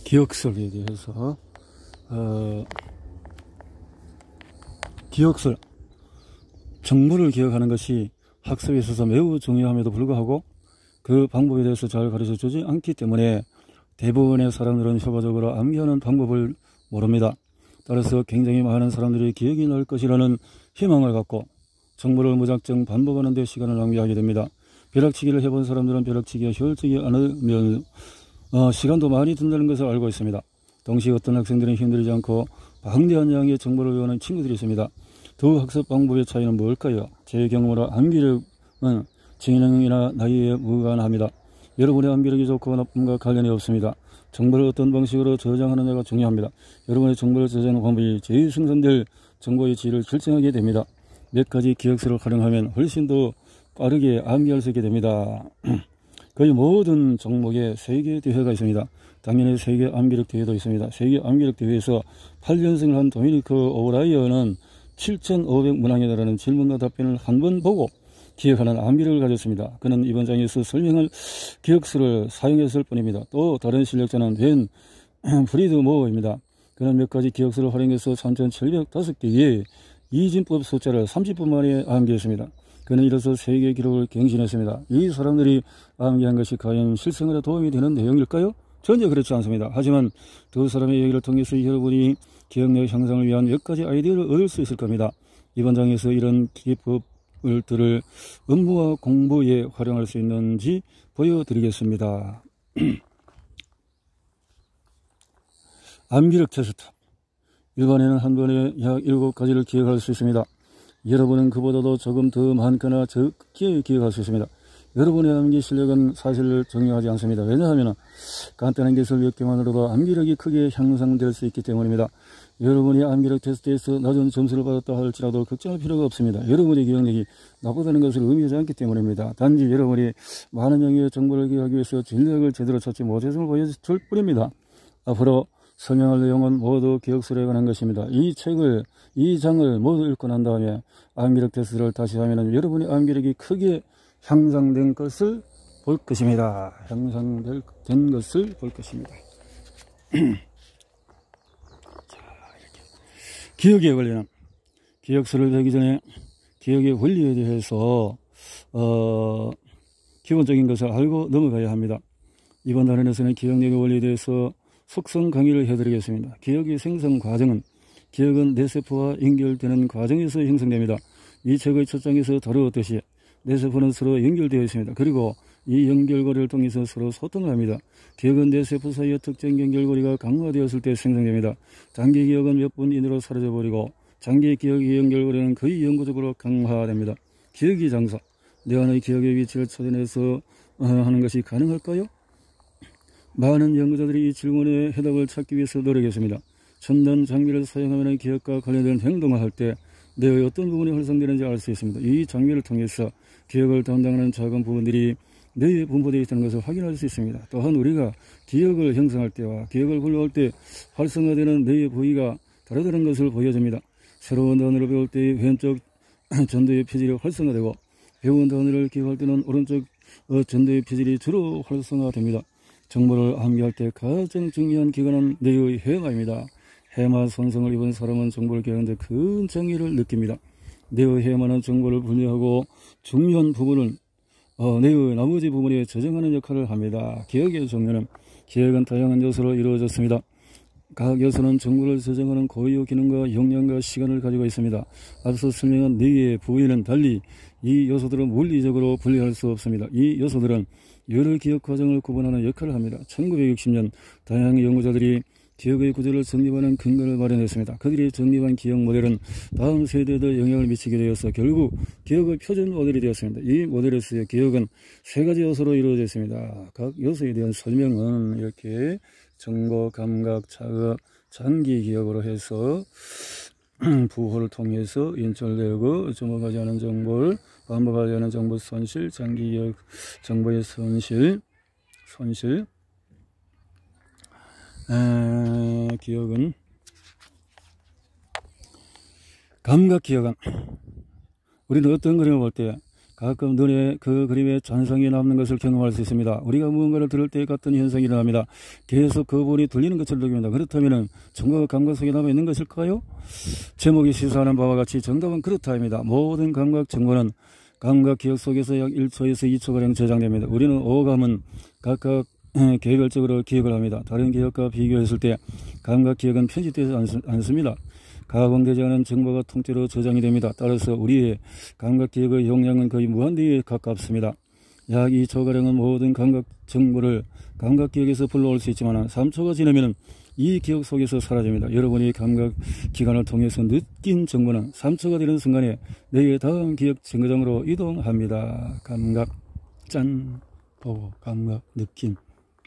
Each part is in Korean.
기억설에 대해서 기억설, 정보를 기억하는 것이 학습에 있어서 매우 중요함에도 불구하고 그 방법에 대해서 잘 가르쳐주지 않기 때문에 대부분의 사람들은 효과적으로 암기하는 방법을 모릅니다. 따라서 굉장히 많은 사람들이 기억이 날 것이라는 희망을 갖고 정보를 무작정 반복하는 데 시간을 낭비하게 됩니다. 벼락치기를 해본 사람들은 벼락치기가 효율적이 않으면 시간도 많이 든다는 것을 알고 있습니다. 동시에 어떤 학생들은 힘들지 않고 방대한 양의 정보를 외우는 친구들이 있습니다. 두 학습 방법의 차이는 뭘까요? 제 경우로 암기력은 지능이나 나이에 무관합니다. 여러분의 암기력이 좋고 나쁨과 관련이 없습니다. 정보를 어떤 방식으로 저장하느냐가 중요합니다. 여러분의 정보를 저장하는 방법이 재생산될 정보의 질을 결정하게 됩니다. 몇 가지 기억서를 활용하면 훨씬 더 빠르게 암기할 수 있게 됩니다. 거의 모든 종목에 세계 대회가 있습니다. 당연히 세계 암기력 대회도 있습니다. 세계 암기력 대회에서 8연승을 한 도미니크 오라이언은 7,500문항에 달하는 질문과 답변을 한 번 보고 기억하는 암기력을 가졌습니다. 그는 이번 장에서 설명할 기억서를 사용했을 뿐입니다. 또 다른 실력자는 벤 프리드 모어입니다. 그는 몇 가지 기억서를 활용해서 3,705개의 이진법 숫자를 30분 만에 암기했습니다. 그는 이로써 세계 기록을 갱신했습니다. 이 사람들이 암기한 것이 과연 실생활에 도움이 되는 내용일까요? 전혀 그렇지 않습니다. 하지만 두 사람의 얘기를 통해서 여러분이 기억력 향상을 위한 몇 가지 아이디어를 얻을 수 있을 겁니다. 이번 장에서 이런 기법들을 업무와 공부에 활용할 수 있는지 보여드리겠습니다. 암기력 테스트. 일반인은 한 번에 약 7가지를 기억할 수 있습니다. 여러분은 그보다도 조금 더 많거나 적게 기억할 수 있습니다. 여러분의 암기 실력은 사실 중요하지 않습니다. 왜냐하면 간단한 기술 몇 개만으로도 암기력이 크게 향상될 수 있기 때문입니다. 여러분이 암기력 테스트에서 낮은 점수를 받았다 할지라도 걱정할 필요가 없습니다. 여러분의 기억력이 나쁘다는 것을 의미하지 않기 때문입니다. 단지 여러분이 많은 양의 정보를 기억하기 위해서 진력을 제대로 찾지 못했음을 보여줄 뿐입니다. 앞으로 설명할 내용은 모두 기억설에 관한 것입니다. 이 장을 모두 읽고 난 다음에 암기력 테스트를 다시 하면 여러분의 암기력이 크게 향상된 것을 볼 것입니다. 향상된 것을 볼 것입니다. 자, 이렇게. 기억의 원리는 기억설을 배우기 전에 기억의 원리에 대해서 기본적인 것을 알고 넘어가야 합니다. 이번 단원에서는 기억력의 원리에 대해서 속성 강의를 해드리겠습니다. 기억의 생성 과정은 기억은 뇌세포와 연결되는 과정에서 형성됩니다. 이 책의 첫 장에서 다루었듯이 뇌세포는 서로 연결되어 있습니다. 그리고 이 연결고리를 통해서 서로 소통을 합니다. 기억은 뇌세포 사이의 특정 연결고리가 강화되었을 때 생성됩니다. 단기 기억은 몇 분 이내로 사라져버리고 장기 기억의 연결고리는 거의 영구적으로 강화됩니다. 기억의 장소, 뇌 안의 기억의 위치를 찾아내서 하는 것이 가능할까요? 많은 연구자들이 이 질문에 해답을 찾기 위해서 노력했습니다. 첨단 장비를 사용하면 기억과 관련된 행동을 할 때 뇌의 어떤 부분이 활성되는지 알 수 있습니다. 이 장비를 통해서 기억을 담당하는 작은 부분들이 뇌에 분포되어 있다는 것을 확인할 수 있습니다. 또한 우리가 기억을 형성할 때와 기억을 불러올 때 활성화되는 뇌의 부위가 다르다는 것을 보여줍니다. 새로운 단어를 배울 때 왼쪽 전두의 피질이 활성화되고 배운 단어를 기억할 때는 오른쪽 전두의 피질이 주로 활성화됩니다. 정보를 암기할 때 가장 중요한 기관은 뇌의 해마입니다. 해마 손상을 입은 사람은 정보를 기억하는 데 큰 장애를 느낍니다. 뇌의 해마는 정보를 분리하고 중요한 부분을 뇌의 나머지 부분에 저장하는 역할을 합니다. 기억의 종류는 기억은 다양한 요소로 이루어졌습니다. 각 요소는 정보를 저장하는 고유 기능과 역량과 시간을 가지고 있습니다. 앞서 설명한 뇌의 부위는 달리 이 요소들은 물리적으로 분리할 수 없습니다. 이 요소들은 여러 기억 과정을 구분하는 역할을 합니다. 1960년 다양한 연구자들이 기억의 구조를 정립하는 근거를 마련했습니다. 그들이 정립한 기억 모델은 다음 세대에도 영향을 미치게 되어서 결국 기억의 표준 모델이 되었습니다. 이 모델에서의 기억은 3가지 요소로 이루어져 있습니다. 각 요소에 대한 설명은 이렇게 정보, 감각, 자극, 장기 기억으로 해서 부호를 통해서 인출되고 주목하지 않은 정보를 반복하지 않은 정보 손실, 장기 기억 정보의 손실 기억은 감각 기억은 우리는 어떤 그림을 볼 때 가끔 눈에 그 그림에 잔상이 남는 것을 경험할 수 있습니다. 우리가 무언가를 들을 때 같은 현상이 일어납니다. 계속 그 부분이 들리는 것처럼 느낍니다. 그렇다면 정보가 감각 속에 남아있는 것일까요? 제목이 시사하는 바와 같이 정답은 그렇다입니다. 모든 감각 정보는 감각 기억 속에서 약 1초에서 2초가량 저장됩니다. 우리는 오감은 각각 개별적으로 기억을 합니다. 다른 기억과 비교했을 때 감각 기억은 편집되지 않습니다. 가공되지 않은 정보가 통째로 저장이 됩니다. 따라서 우리의 감각 기억의 용량은 거의 무한대에 가깝습니다. 약 2초가량은 모든 감각 정보를 감각 기억에서 불러올 수 있지만 3초가 지나면 이 기억 속에서 사라집니다. 여러분이 감각 기관을 통해서 느낀 정보는 3초가 되는 순간에 내 다음 기억 정거장으로 이동합니다. 감각, 짠, 보고, 감각, 느낌.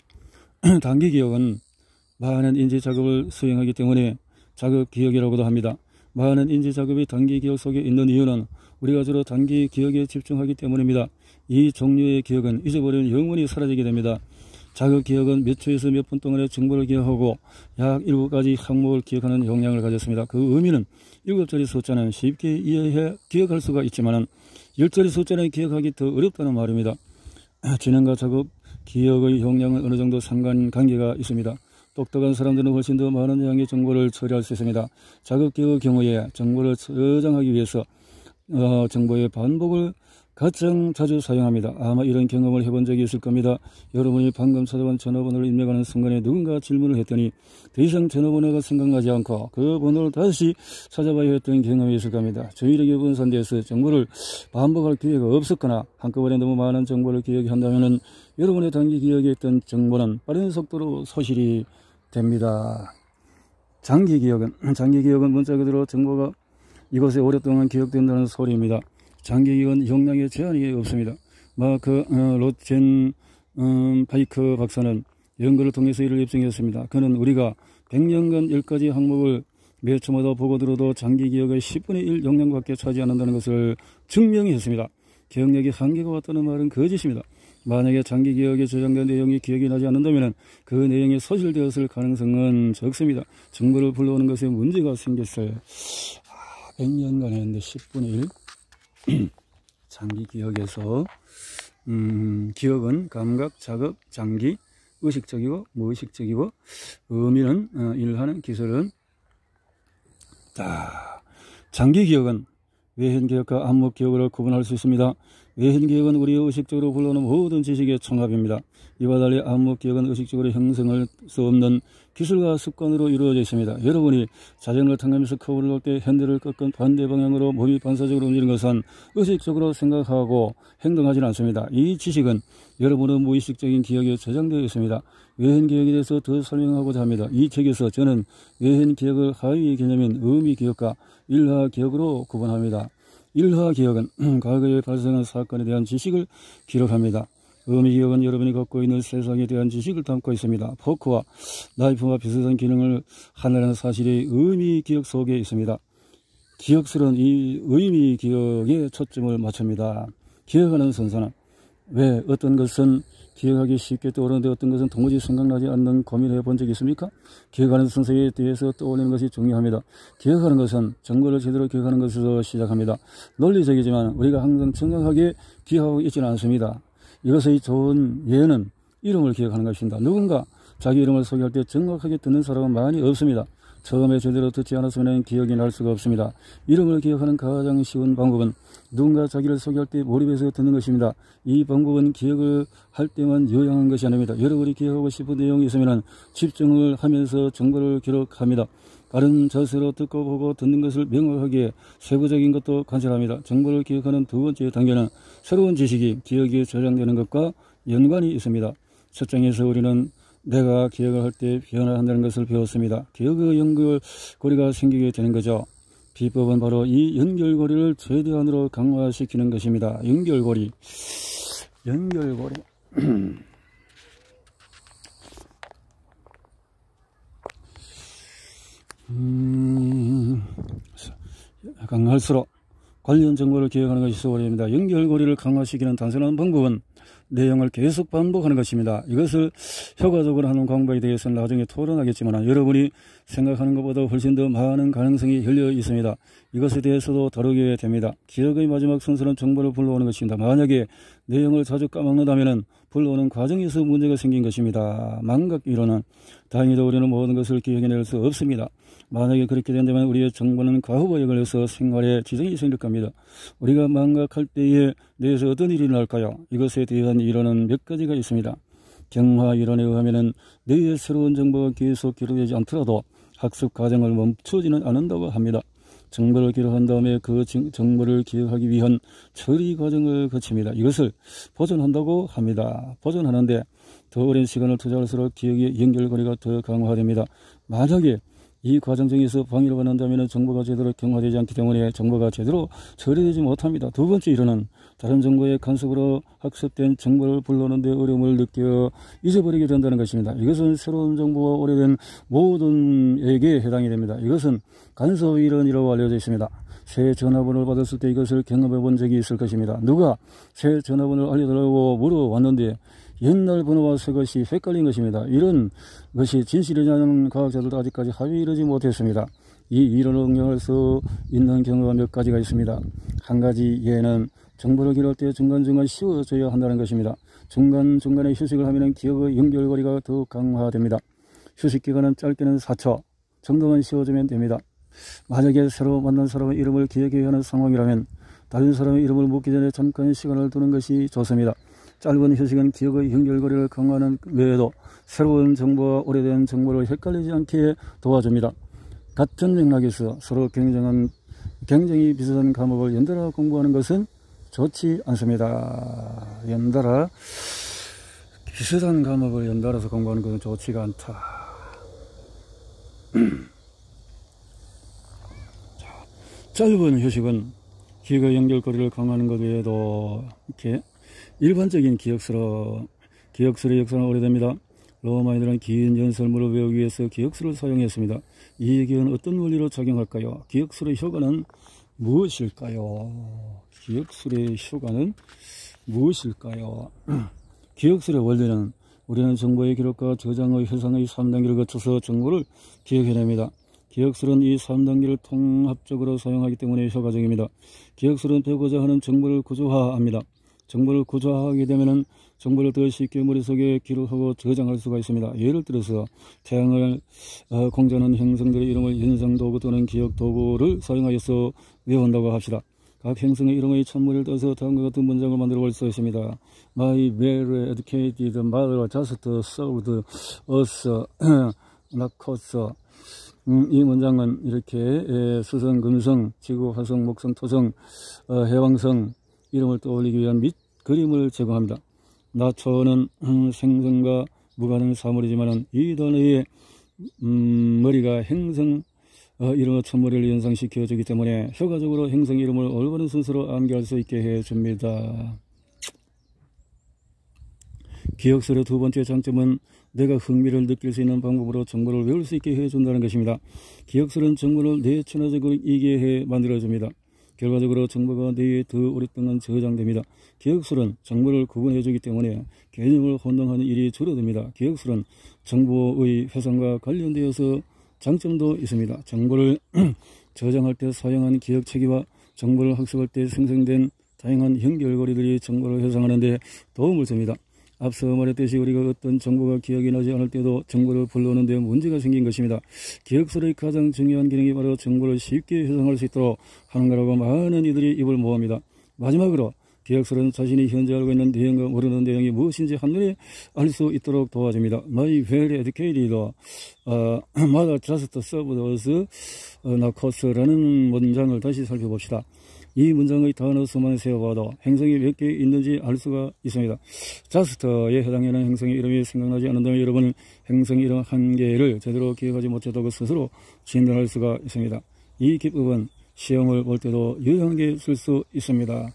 단기 기억은 많은 인지 작업을 수행하기 때문에 자극 기억이라고도 합니다. 많은 인지 작업이 단기 기억 속에 있는 이유는 우리가 주로 단기 기억에 집중하기 때문입니다. 이 종류의 기억은 잊어버리면 영원히 사라지게 됩니다. 자극 기억은 몇 초에서 몇 분 동안의 정보를 기억하고 약 7가지 항목을 기억하는 용량을 가졌습니다. 그 의미는 7자리 숫자는 쉽게 이해해 기억할 수가 있지만 10자리 숫자는 기억하기 더 어렵다는 말입니다. 진행과 작업 기억의 용량은 어느 정도 상관관계가 있습니다. 똑똑한 사람들은 훨씬 더 많은 양의 정보를 처리할 수 있습니다. 자극 기억의 경우에 정보를 저장하기 위해서 정보의 반복을 가장 자주 사용합니다. 아마 이런 경험을 해본 적이 있을 겁니다. 여러분이 방금 찾아온 전화번호를 입력하는 순간에 누군가 질문을 했더니 더 이상 전화번호가 생각나지 않고 그 번호를 다시 찾아봐야 했던 경험이 있을 겁니다. 주의력의 분산돼서 정보를 반복할 기회가 없었거나 한꺼번에 너무 많은 정보를 기억한다면 여러분의 단기 기억에 있던 정보는 빠른 속도로 소실이 됩니다. 장기 기억은 문자 그대로 정보가 이곳에 오랫동안 기억된다는 소리입니다. 장기 기억은 용량에 제한이 없습니다. 마크 로첸 파이크 박사는 연구를 통해서 이를 입증했습니다. 그는 우리가 100년간 10가지 항목을 몇 초마다 보고 들어도 장기 기억의 10분의 1 용량밖에 차지 않는다는 것을 증명했습니다. 기억력이 한계가 왔다는 말은 거짓입니다. 만약에 장기 기억에 저장된 내용이 기억이 나지 않는다면 그 내용이 소실되었을 가능성은 적습니다. 정보를 불러오는 것에 문제가 생겼어요. 100년간 했는데 10분의 1 장기 기억에서 기억은 감각, 자극, 장기, 의식적이고 무의식적이고 의미는 일하는 기술은 장기 기억은 외현 기억과 암묵 기억을 구분할 수 있습니다. 외현 기억은 우리의 의식적으로 불러오는 모든 지식의 총합입니다. 이와 달리 암묵 기억은 의식적으로 형성할 수 없는 기술과 습관으로 이루어져 있습니다. 여러분이 자전거를 타면서 커브를 놓을 때 핸들을 꺾은 반대 방향으로 몸이 반사적으로 움직이는 것은 의식적으로 생각하고 행동하지는 않습니다. 이 지식은 여러분의 무의식적인 기억에 저장되어 있습니다. 외현 기억에 대해서 더 설명하고자 합니다. 이 책에서 저는 외현 기억을 하위 개념인 의미 기억과 일하 기억으로 구분합니다. 일하 기억은 과거에 발생한 사건에 대한 지식을 기록합니다. 의미 기억은 여러분이 갖고 있는 세상에 대한 지식을 담고 있습니다. 포크와 나이프와 비슷한 기능을 하나라는 사실이 의미 기억 속에 있습니다. 기억스러운 이 의미 기억에 초점을 맞춥니다. 기억하는 순서는 왜 어떤 것은 기억하기 쉽게 떠오르는데 어떤 것은 도무지 생각나지 않는 고민해 본 적이 있습니까? 기억하는 순서에 대해서 떠올리는 것이 중요합니다. 기억하는 것은 정보를 제대로 기억하는 것에서 시작합니다. 논리적이지만 우리가 항상 정확하게 기억하고 있지는 않습니다. 이것의 좋은 예는 이름을 기억하는 것입니다. 누군가 자기 이름을 소개할 때 정확하게 듣는 사람은 많이 없습니다. 처음에 제대로 듣지 않았으면 기억이 날 수가 없습니다. 이름을 기억하는 가장 쉬운 방법은 누군가 자기를 소개할 때 몰입해서 듣는 것입니다. 이 방법은 기억을 할 때만 요양한 것이 아닙니다. 여러분이 기억하고 싶은 내용이 있으면 집중을 하면서 정보를 기록합니다. 바른 자세로 듣고 보고 듣는 것을 명확하게 세부적인 것도 관찰합니다. 정보를 기억하는 두 번째 단계는 새로운 지식이 기억에 저장되는 것과 연관이 있습니다. 첫 장에서 우리는 내가 기억을 할 때 변화한다는 것을 배웠습니다. 기억의 연결고리가 생기게 되는 거죠. 비법은 바로 이 연결고리를 최대한으로 강화시키는 것입니다. 연결고리. 강할수록 관련 정보를 기억하는 것이 소홀입니다. 연결고리를 강화시키는 단순한 방법은 내용을 계속 반복하는 것입니다. 이것을 효과적으로 하는 방법에 대해서는 나중에 토론하겠지만 여러분이 생각하는 것보다 훨씬 더 많은 가능성이 열려 있습니다. 이것에 대해서도 다루게 됩니다. 기억의 마지막 순서는 정보를 불러오는 것입니다. 만약에 내용을 자주 까먹는다면 불러오는 과정에서 문제가 생긴 것입니다. 망각 이론은 다행히도 우리는 모든 것을 기억해낼 수 없습니다. 만약에 그렇게 된다면 우리의 정보는 과부하에 걸려서 생활에 지장이 생길 겁니다. 우리가 망각할 때에 내에서 어떤 일이 날까요? 이것에 대한 이론은 몇 가지가 있습니다. 경화 이론에 의하면 뇌의 새로운 정보가 계속 기록되지 않더라도 학습 과정을 멈추지는 않는다고 합니다. 정보를 기록한 다음에 그 정보를 기억하기 위한 처리 과정을 거칩니다. 이것을 보존한다고 합니다. 보존하는데 더 오랜 시간을 투자할수록 기억의 연결고리가 더 강화됩니다. 만약에 이 과정 중에서 방해를 받는다면 정보가 제대로 경화되지 않기 때문에 정보가 제대로 처리되지 못합니다. 두 번째 이론은 다른 정보의 간섭으로 학습된 정보를 불러오는데 어려움을 느껴 잊어버리게 된다는 것입니다. 이것은 새로운 정보와 오래된 모든에게 해당이 됩니다. 이것은 간섭 이론이라고 알려져 있습니다. 새 전화번호를 받았을 때 이것을 경험해 본 적이 있을 것입니다. 누가 새 전화번호를 알려달라고 물어왔는데 옛날 번호와 새 것이 헷갈린 것입니다. 이런 것이 진실이냐는 과학자들도 아직까지 합의에 이르지 못했습니다. 이 이론을 응용할 수 있는 경우가 몇 가지가 있습니다. 한 가지 예는 정보를 기록할 때 중간중간 쉬어줘야 한다는 것입니다. 중간중간에 휴식을 하면 기억의 연결고리가 더욱 강화됩니다. 휴식기간은 짧게는 4초 정도만 쉬어주면 됩니다. 만약에 새로 만난 사람의 이름을 기억해야 하는 상황이라면 다른 사람의 이름을 묻기 전에 잠깐 시간을 두는 것이 좋습니다. 짧은 휴식은 기억의 연결고리를 강화하는 외에도 새로운 정보와 오래된 정보를 헷갈리지 않게 도와줍니다. 같은 맥락에서 서로 굉장히 비슷한 과목을 연달아 공부하는 것은 좋지 않습니다. 연달아 비슷한 과목을 연달아서 공부하는 것은 좋지가 않다. 짧은 휴식은 기억의 연결고리를 강화하는 것 외에도 이렇게 일반적인 기억수의 역사는 오래됩니다. 로마인들은 긴 연설문을 외우기 위해서 기억수를 사용했습니다. 이 기억은 어떤 원리로 작용할까요? 기억수의 효과는 무엇일까요? 기억수의 효과는 무엇일까요? 기억수의 원리는 우리는 정보의 기록과 저장의 회상의 3단계를 거쳐서 정보를 기억해냅니다. 기억술은 이 3단계를 통합적으로 사용하기 때문에 효과적입니다. 기억술은 배우고자 하는 정보를 구조화합니다. 정보를 구조화하게 되면 정보를 더 쉽게 머릿속에 기록하고 저장할 수가 있습니다. 예를 들어서 태양을 공전하는 행성들의 이름을 연상도구 또는 기억도구를 사용하여서 외운다고 합시다. 각 행성의 이름의 첫머리를 떠서 다음과 같은 문장을 만들어 볼 수 있습니다. My very educated mother just served us not cost. 이 문장은 이렇게 수성, 금성, 지구, 화성, 목성, 토성, 해왕성 이름을 떠올리기 위한 그림을 제공합니다. 나초는 생성과 무관한 사물이지만 이 단어의 머리가 행성 이름의 첫머리를 연상시켜 주기 때문에 효과적으로 행성 이름을 올바른 순서로 암기할 수 있게 해줍니다. 기억술의 두 번째 장점은 내가 흥미를 느낄 수 있는 방법으로 정보를 외울 수 있게 해준다는 것입니다. 기억술은 정보를 내천화적으로 이해해 만들어줍니다. 결과적으로 정보가 뇌에 더 오랫동안 저장됩니다. 기억술은 정보를 구분해주기 때문에 개념을 혼동하는 일이 줄어듭니다. 기억술은 정보의 회상과 관련되어서 장점도 있습니다. 정보를 저장할 때 사용한 기억체계와 정보를 학습할 때 생성된 다양한 연결고리들이 정보를 회상하는 데 도움을 줍니다. 앞서 말했듯이 우리가 어떤 정보가 기억이 나지 않을 때도 정보를 불러오는 데 문제가 생긴 것입니다. 기억술의 가장 중요한 기능이 바로 정보를 쉽게 회상할 수 있도록 하는 거라고 많은 이들이 입을 모읍니다. 마지막으로 기억술은 자신이 현재 알고 있는 내용과 모르는 내용이 무엇인지 한눈에 알 수 있도록 도와줍니다. My very educated mother just served us not cost라는 문장을 다시 살펴봅시다. 이 문장의 단어 수만 세어봐도 행성이 몇 개 있는지 알 수가 있습니다. 자스트에 해당하는 행성의 이름이 생각나지 않는다면 여러분은 행성 이름 한 개를 제대로 기억하지 못했다고 스스로 진단할 수가 있습니다. 이 기법은 시험을 볼 때도 유용하게 쓸 수 있습니다.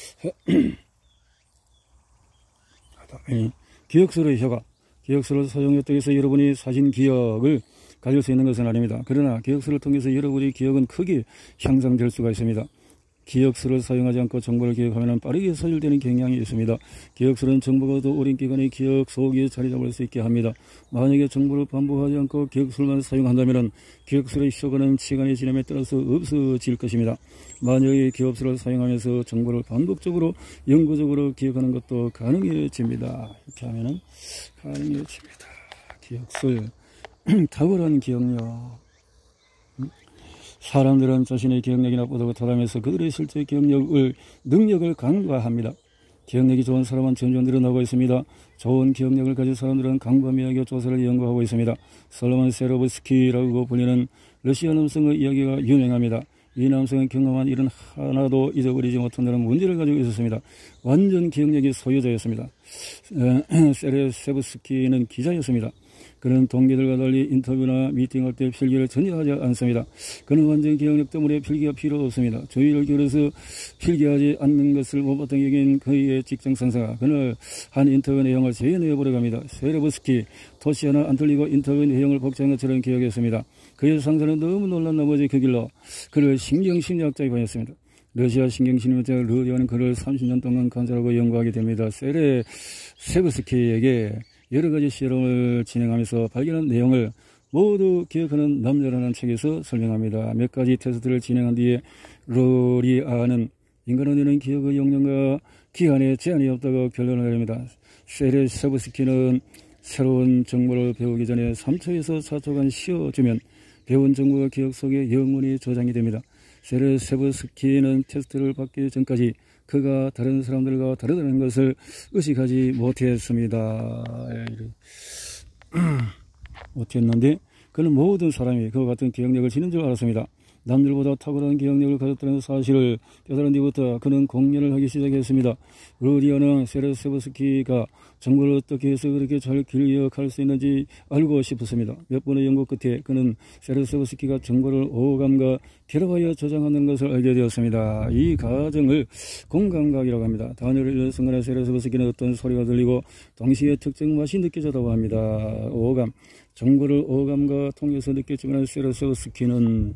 기억술의 효과. 기억술을 사용했다고 해서 여러분이 사진 기억을 가질 수 있는 것은 아닙니다. 그러나 기억술을 통해서 여러분의 기억은 크게 향상될 수가 있습니다. 기억수를 사용하지 않고 정보를 기억하면 빠르게 소실되는 경향이 있습니다. 기억수는 정보가 더 오랜 기간의 기억 속에 자리 잡을 수 있게 합니다. 만약에 정보를 반복하지 않고 기억수만 사용한다면 기억수의 효과는 시간이 지남에 따라서 없어질 것입니다. 만약에 기억수를 사용하면서 정보를 반복적으로 영구적으로 기억하는 것도 가능해집니다. 이렇게 하면 가능해집니다. 기억술 탁월한 기억력. 사람들은 자신의 기억력이 나쁘다고 타담해서 그들의 실제 능력을 간과합니다. 기억력이 좋은 사람은 점점 늘어나고 있습니다. 좋은 기억력을 가진 사람들은 강범위하게 조사를 연구하고 있습니다. 솔로몬 세로브스키라고 불리는 러시아 남성의 이야기가 유명합니다. 이 남성은 경험한 일은 하나도 잊어버리지 못한다는 문제를 가지고 있었습니다. 완전 기억력의 소유자였습니다. 세레세브스키는 기자였습니다. 그는 동기들과 달리 인터뷰나 미팅할 때 필기를 전혀 하지 않습니다. 그는 완전 기억력 때문에 필기가 필요 없습니다. 주의를 기울여서 필기하지 않는 것을 못 봤던 여긴 그의 직장 상사가 그날 한 인터뷰 내용을 재현해보려고 합니다. 세레브스키 토시 하나 안 틀리고 인터뷰 내용을 복잡한 것처럼 기억했습니다. 그의 상사는 너무 놀란 나머지 그 길로 그를 신경심리학자에 보냈습니다. 러시아 신경심리학자 르디오는 그를 30년 동안 관찰하고 연구하게 됩니다. 세레세브스키에게 여러 가지 실험을 진행하면서 발견한 내용을 모두 기억하는 남자라는 책에서 설명합니다. 몇 가지 테스트를 진행한 뒤에 로리아는 인간은 이런 기억의 용량과 기한에 제한이 없다고 결론을 내립니다. 세레세브스키는 새로운 정보를 배우기 전에 3초에서 4초간 쉬어주면 배운 정보가 기억 속에 영원히 저장이 됩니다. 세레세브스키는 테스트를 받기 전까지 그가 다른 사람들과 다르다는 것을 의식하지 못했습니다. 못했는데 그는 모든 사람이 그와 같은 기억력을 지닌 줄 알았습니다. 남들보다 탁월한 기억력을 가졌다는 사실을 깨달은 뒤부터 그는 공연을 하기 시작했습니다. 루디어는 세레세브스키가 정보를 어떻게 해서 그렇게 잘 기억할 수 있는지 알고 싶었습니다. 몇 번의 연구 끝에 그는 세레세브스키가 정보를 오감과 결합하여 저장하는 것을 알게 되었습니다. 이 과정을 공감각이라고 합니다. 단어를 읽는 순간에 세레세브스키는 어떤 소리가 들리고 동시에 특정 맛이 느껴졌다고 합니다. 오감. 정보를 오감과 통해서 느꼈지만 세레세브스키는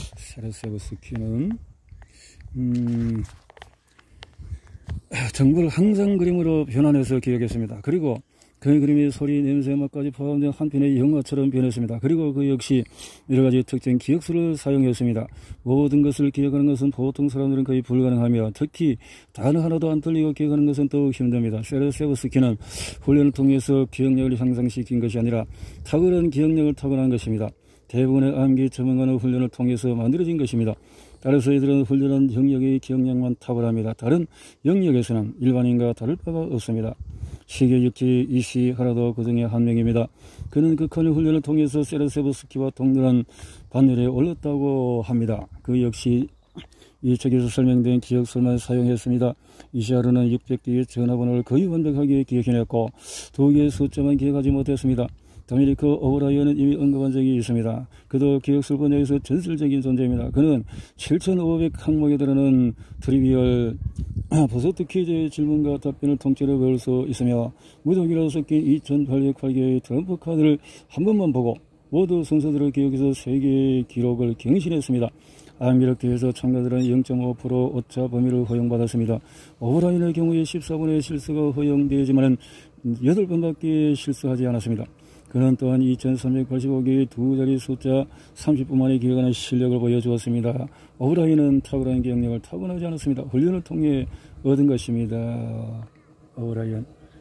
정보를 항상 그림으로 변환해서 기억했습니다. 그리고 그 그림의 소리, 냄새, 맛까지 포함된 한 편의 영화처럼 변했습니다. 그리고 그 역시 여러 가지 특정 기억수를 사용했습니다. 모든 것을 기억하는 것은 보통 사람들은 거의 불가능하며 특히 단어 하나도 안 틀리고 기억하는 것은 더욱 힘듭니다. 세레세브스키는 훈련을 통해서 기억력을 향상시킨 것이 아니라 탁월한 기억력을 타고난 것입니다. 대부분의 암기 전문가는 훈련을 통해서 만들어진 것입니다. 따라서 이들은 훈련한 영역의 기억력만 탁월합니다. 다른 영역에서는 일반인과 다를 바가 없습니다. 시계육지 이시 하라도 그 중에 한 명입니다. 그는 극한의 훈련을 통해서 세레세브스키와 동등한 반열에 올랐다고 합니다. 그 역시 이 책에서 설명된 기억술만 사용했습니다. 이시하르는 600개의 전화번호를 거의 완벽하게 기억해냈고 2개의 숫자만 기억하지 못했습니다. 도미니크 오브라이언은 이미 언급한 적이 있습니다. 그도 기억술 분야에서 전설적인 존재입니다. 그는 7,500 항목에 달하는 트리비얼 버서트 퀴즈의 질문과 답변을 통째로 배울 수 있으며 무더기로 섞인 2,808개의 트럼프 카드를 한 번만 보고 모두 순서대로 기억해서 세계의 기록을 경신했습니다. 암기력대회에서 참가들은 0.5% 오차 범위를 허용받았습니다. 오브라이언의 경우에 14번의 실수가 허용되지만 8번밖에 실수하지 않았습니다. 그는 또한 2385개의 두 자리 숫자 30분 만에 기억하는 실력을 보여주었습니다. 오브라이언은 탁월한 기억력을 타고나지 않았습니다. 훈련을 통해 얻은 것입니다. 오브라이언.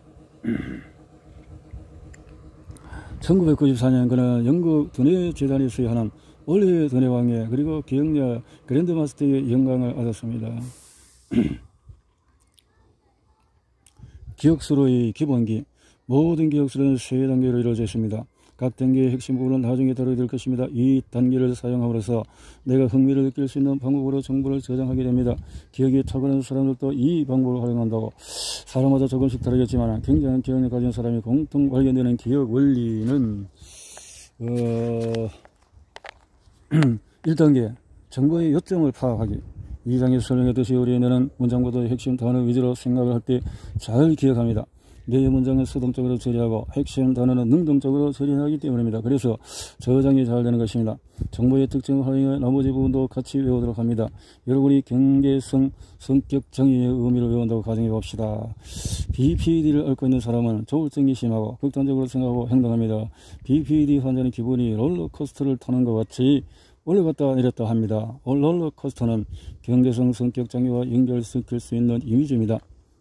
1994년 그는 영국 드네 재단이 수여하는 올해 드네 왕의 그리고 기억력 그랜드마스터의 영광을 얻었습니다. 기억수로의 기본기. 모든 기억수로는 3단계로 이루어져 있습니다. 각 단계의 핵심 부분은 나중에 다루게 될 것입니다. 이 단계를 사용함으로써 내가 흥미를 느낄 수 있는 방법으로 정보를 저장하게 됩니다. 기억이 탁월한 사람들도 이 방법을 활용한다고. 사람마다 조금씩 다르겠지만 굉장한 기억을 가진 사람이 공통 발견되는 기억 원리는 1단계 정보의 요점을 파악하기. 2장에서 설명했듯이 우리는 문장보다 핵심 단어 위주로 생각을 할 때 잘 기억합니다. 내 문장을 수동적으로 처리하고 핵심 단어는 능동적으로 처리하기 때문입니다. 그래서 저장이 잘 되는 것입니다. 정보의 특징을 활용해 나머지 부분도 같이 외우도록 합니다. 여러분이 경계성, 성격 정의의 의미를 외운다고 가정해 봅시다. BPD를 앓고 있는 사람은 조울증이 심하고 극단적으로 생각하고 행동합니다. BPD 환자는 기분이 롤러코스터를 타는 것 같이 올라갔다 내렸다 합니다. 롤러코스터는 경계성, 성격 장애와 연결시킬 수 있는 이미지입니다.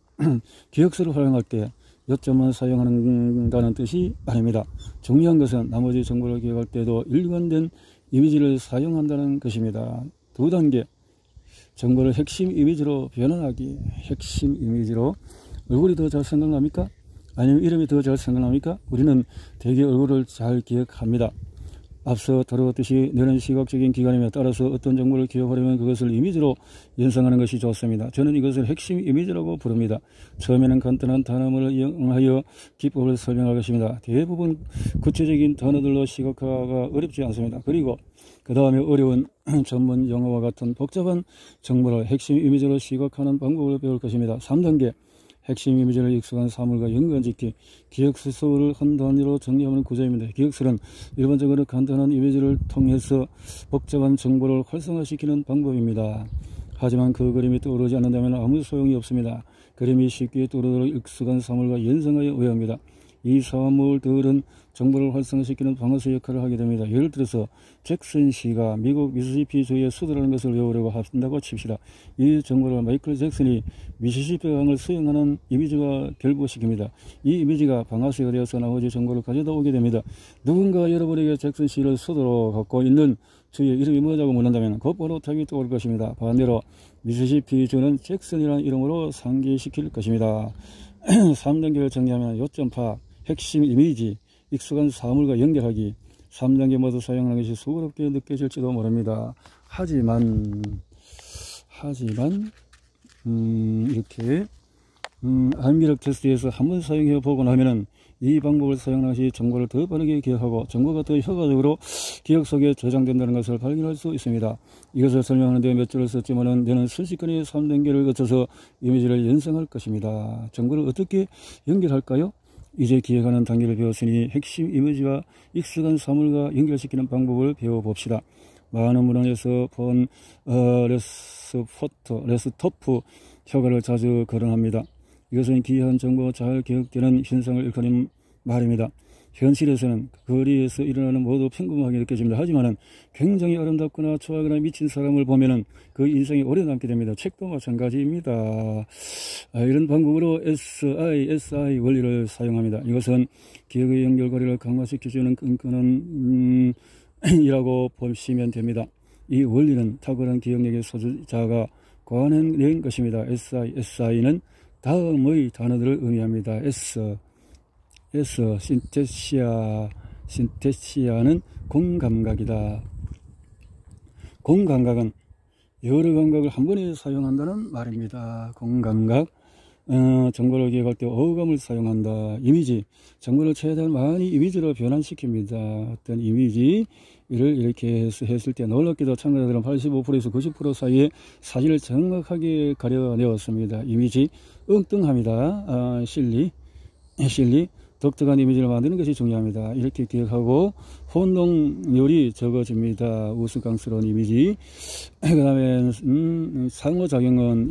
기억서를 활용할 때 요점만 사용한다는 뜻이 아닙니다. 중요한 것은 나머지 정보를 기억할 때도 일관된 이미지를 사용한다는 것입니다. 두 단계, 정보를 핵심 이미지로 변환하기. 핵심 이미지로 얼굴이 더 잘 생각납니까? 아니면 이름이 더 잘 생각납니까? 우리는 대개 얼굴을 잘 기억합니다. 앞서 다루었듯이 뇌는 시각적인 기관이며 따라서 어떤 정보를 기억하려면 그것을 이미지로 연상하는 것이 좋습니다. 저는 이것을 핵심 이미지라고 부릅니다. 처음에는 간단한 단어를 이용하여 기법을 설명할 것입니다. 대부분 구체적인 단어들로 시각화가 어렵지 않습니다. 그리고 그 다음에 어려운 전문 용어와 같은 복잡한 정보를 핵심 이미지로 시각화하는 방법을 배울 것입니다. 3단계, 핵심 이미지를 익숙한 사물과 연관짓기. 기억서를 한 단위로 정리하는 구조입니다. 기억서는 일반적으로 간단한 이미지를 통해서 복잡한 정보를 활성화시키는 방법입니다. 하지만 그 그림이 떠오르지 않는다면 아무 소용이 없습니다. 그림이 쉽게 떠오르도록 익숙한 사물과 연상하여 외웁니다. 이 사물들은 정보를 활성화시키는 방어수 역할을 하게 됩니다. 예를 들어서 잭슨 씨가 미국 미시시피주의 수도라는 것을 외우려고 한다고 칩시다. 이 정보를 마이클 잭슨이 미시시피 강을 수영하는 이미지와 결부시킵니다. 이 이미지가 방아쇠가 되어서 나머지 정보를 가져다 오게 됩니다. 누군가 여러분에게 잭슨 씨를 수도로 갖고 있는 주의 이름이 뭐냐고 묻는다면 곧바로 답이 떠올 것입니다. 반대로 미시시피주는 잭슨이라는 이름으로 상기시킬 것입니다. 3단계를 정리하면 요점 파악, 핵심 이미지, 익숙한 사물과 연결하기. 3단계 모두 사용하는 것이 수고롭게 느껴질지도 모릅니다. 하지만 이렇게 암기력 테스트에서 한번 사용해 보고 나면은 이 방법을 사용하는 것이 정보를 더 빠르게 기억하고 정보가 더 효과적으로 기억 속에 저장된다는 것을 발견할 수 있습니다. 이것을 설명하는데 몇 줄을 썼지만은 내는 순식간에 3단계를 거쳐서 이미지를 연상할 것입니다. 정보를 어떻게 연결할까요? 이제 기억하는 단계를 배웠으니 핵심 이미지와 익숙한 사물과 연결시키는 방법을 배워봅시다. 많은 문헌에서 본 레스토프 효과를 자주 거론합니다. 이것은 기이한 정보가 잘 기억되는 현상을 일컫는 말입니다. 현실에서는 거리에서 일어나는 모두 평범하게 느껴집니다. 하지만 굉장히 아름답거나 좋아하거나 미친 사람을 보면은 그 인상이 오래 남게 됩니다. 책도 마찬가지입니다. 이런 방법으로 SI 원리를 사용합니다. 이것은 기억의 연결고리를 강화시켜주는 끈끈한 이라고 보시면 됩니다. 이 원리는 탁월한 기억력의 소유자가 고안해낸 것입니다. SI는 다음의 단어들을 의미합니다. 신테시아는 공감각이다. 공감각은 여러 감각을 한 번에 사용한다는 말입니다. 공감각, 정보를 기억할 때 어감을 사용한다. 이미지, 정보를 최대한 많이 이미지로 변환시킵니다. 어떤 이미지를 이렇게 했을 때 놀랍게도 참가자들은 85%에서 90% 사이에 사진을 정확하게 가려내었습니다. 이미지, 엉뚱합니다. 실리, 독특한 이미지를 만드는 것이 중요합니다. 이렇게 기억하고 혼동률이 적어집니다. 우스꽝스러운 이미지. 그 다음에 상호작용은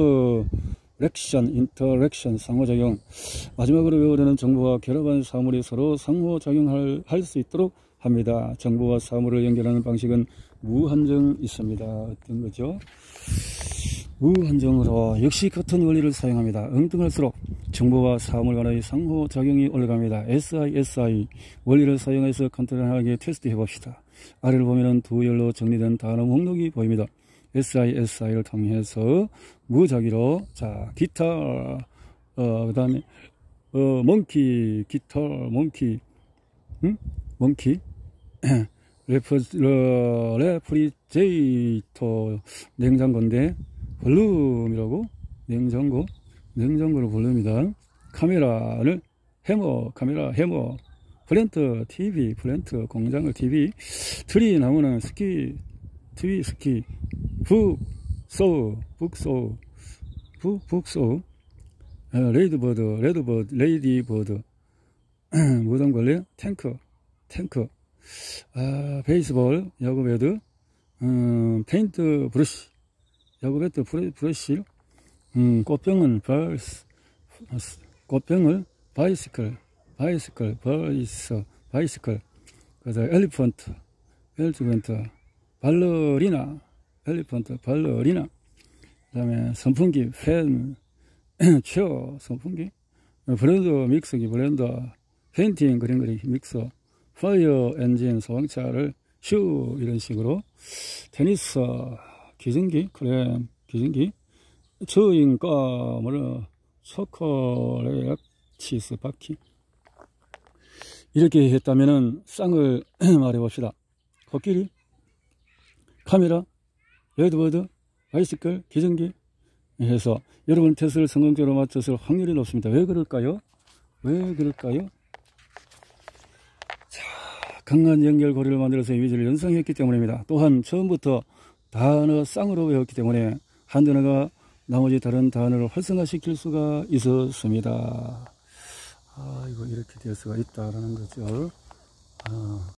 인터랙션, 상호작용. 마지막으로 외우려는 정보와 결합한 사물이 서로 상호작용할 수 있도록 합니다. 정보와 사물을 연결하는 방식은 무한정 있습니다. 어떤 거죠? 무한정으로 역시 같은 원리를 사용합니다. 엉뚱할수록 정보와 사물 간의 상호작용이 올라갑니다. SI 원리를 사용해서 간단하게 테스트해 봅시다. 아래를 보면 두 열로 정리된 단어 목록이 보입니다. SI를 통해서 무작위로 기타, 그 다음에 몽키, 기타, 몽키, 레프리제이터, 냉장고인데 볼륨이라고, 냉장고를 볼륨이다. 카메라를 카메라 해머, 플랜트, TV, 플랜트, 공장을 TV, 트리, 나무는 스키, 북소, 레이드버드, 레드버드, 레이디버드, 무당벌레, 탱크, 베이스볼, 야구배드, 페인트 브러쉬, 야구배드 브러쉬, 꽃병은 꽃병을 바이시클, 그다음 엘리펀트, 발러리나, 발러리나, 그다음에 선풍기, 팬, 체어, 선풍기, 브랜드 믹서기, 페인팅, 그림 믹서, 파이어 엔진, 소방차를 슈, 이런 식으로, 테니스, 기증기, 크렘, 기증기, 저인가, 초콜릿, 치즈, 바퀴. 이렇게 했다면은, 쌍을 말해봅시다. 코끼리, 카메라, 레드버드, 바이시클, 기증기 해서 여러분 테스트를 성공적으로 맞췄을 확률이 높습니다. 왜 그럴까요? 자, 강한 연결고리를 만들어서 이미지를 연상했기 때문입니다. 또한 처음부터 단어 쌍으로 외웠기 때문에 한 단어가 나머지 다른 단어를 활성화시킬 수가 있었습니다. 이거 이렇게 될 수가 있다라는 거죠.